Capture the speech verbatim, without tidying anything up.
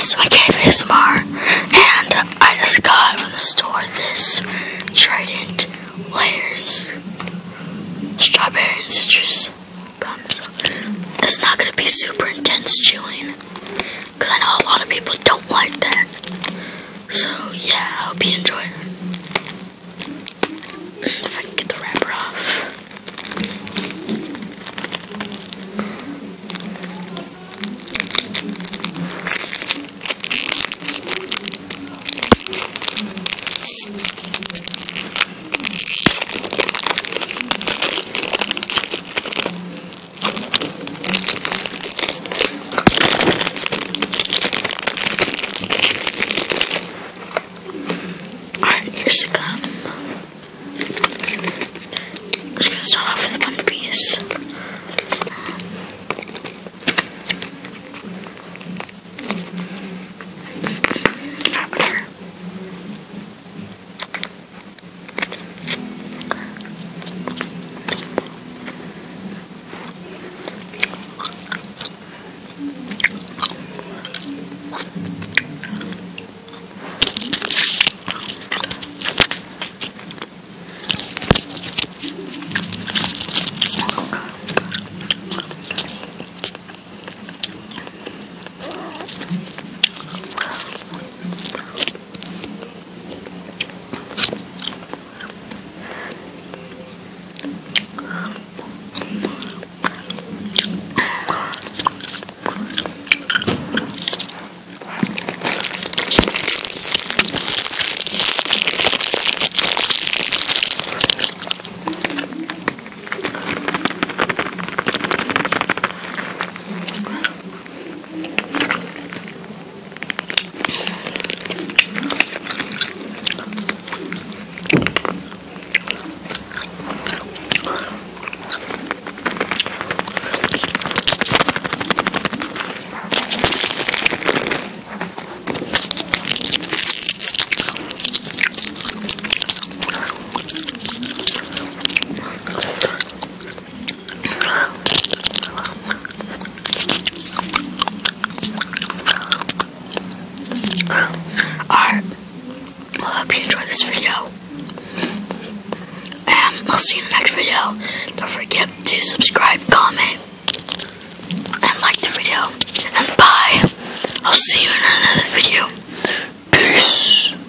it's my cave A S M R, and I just got from the store this Trident Layers strawberry and citrus gums. It's not gonna be super intense chewing, because I know a lot of people don't like that. So yeah, I hope you enjoy it. If I can get the wrapper off. Alright, here's the gum. I'm just gonna start off with one piece. Wrapper. Alright, well, I hope you enjoyed this video, and I'll see you in the next video. Don't forget to subscribe, comment, and like the video, and bye. I'll see you in another video. Peace.